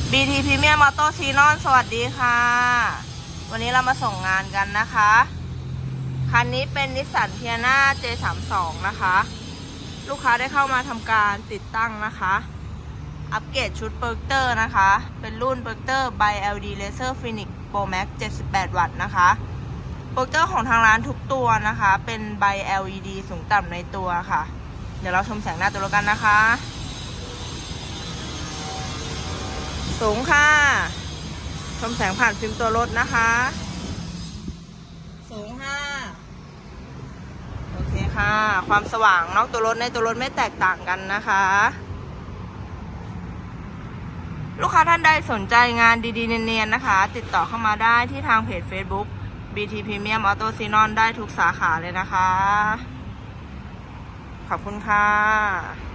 BT Premium Auto Xenon สวัสดีค่ะวันนี้เรามาส่งงานกันนะคะคันนี้เป็นนิสสันเทียร่า J32 นะคะลูกค้าได้เข้ามาทำการติดตั้งนะคะอัปเกรดชุดเปิร์กเตอร์นะคะเป็นรุ่นเปิร์กเตอร์ by LD Laser Phoenix Pro Max 78 วัตต์นะคะเปิร์กเตอร์ของทางร้านทุกตัวนะคะเป็น by LED สูงต่ำในตัวค่ะเดี๋ยวเราชมแสงหน้าตัวรถกันนะคะสูงค่ะชมแสงผ่านฟิล์มตัวรถนะคะสูงค่ะโอเคค่ะความสว่างนอกตัวรถในตัวรถไม่แตกต่างกันนะคะลูกค้าท่านใดสนใจงานดีๆเนียนๆนะคะติดต่อเข้ามาได้ที่ทางเพจ Facebook BT Premium Auto Xenon ได้ทุกสาขาเลยนะคะขอบคุณค่ะ